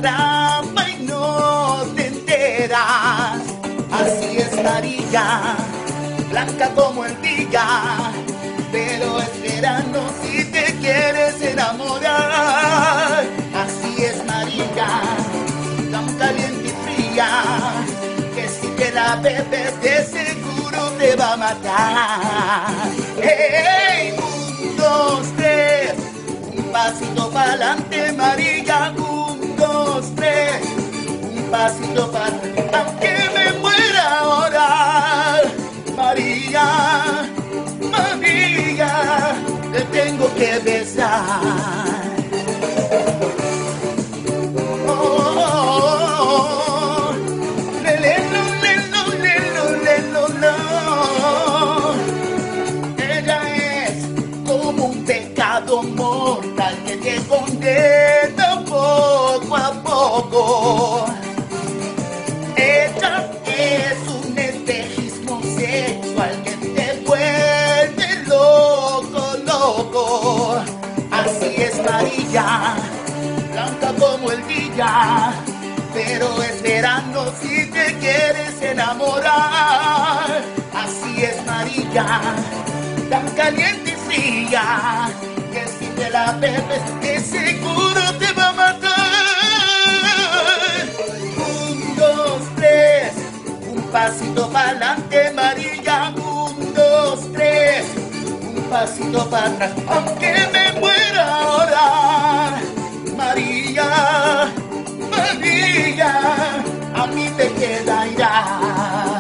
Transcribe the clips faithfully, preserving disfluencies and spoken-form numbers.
atrapa y no te enteras. Así es María, blanca como el día, pero es verano si te quieres enamorar. Así es María, tan caliente y fría, que si te la bebes de seguro te va a matar. ¡Hey! Un, dos, tres, un pasito para adelante María, un, dos, tres, un pasito para atrás, aunque me muera ahora. María, María, te tengo que besar. Mortal que te condena poco a poco. Ella es un espejismo sexual que te vuelve loco, loco. Así es María, blanca como el día, pero es verano si te quieres enamorar. Así es María, tan caliente y fría, que si te la bebes de seguro te va a matar. Un, dos, tres, un pasito para adelante María, un, dos, tres, un pasito para atrás, aunque me muera ahora. María, María, a mí te queda ya.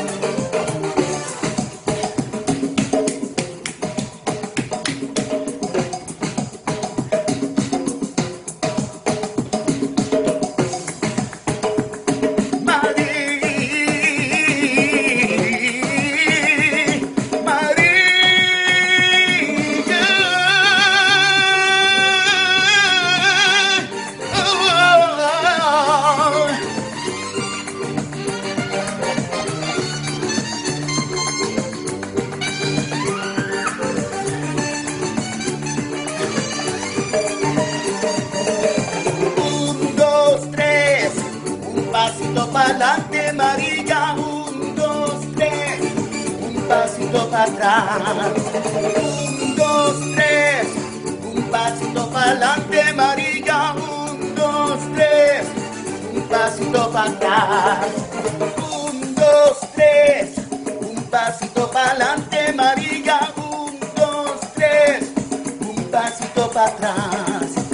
Pa'lante María, un, dos, tres, un pasito para atrás. Un, dos, tres, un pasito pa'lante María, un, dos, tres, un pasito para atrás. Un, dos, tres, un pasito pa'lante María, un, dos, tres, un pasito para atrás.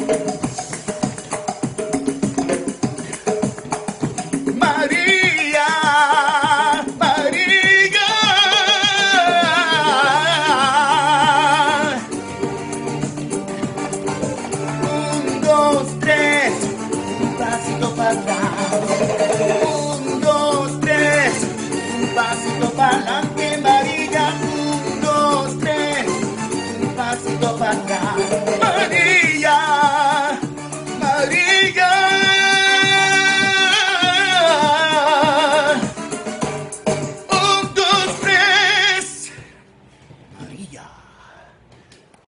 Un, dos, tres, un pasito para adelante María, un, dos, tres, un pasito para atrás.